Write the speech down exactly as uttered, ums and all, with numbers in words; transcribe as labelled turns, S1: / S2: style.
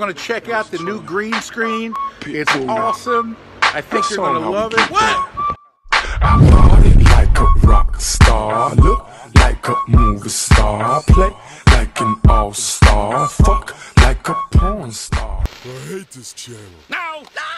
S1: going to check out the new green screen. It's awesome. I think you're going to love it. What?
S2: I party like a rock star, look like a movie star, play like an all-star, fuck like a porn star.
S3: I hate this channel.
S1: No! No!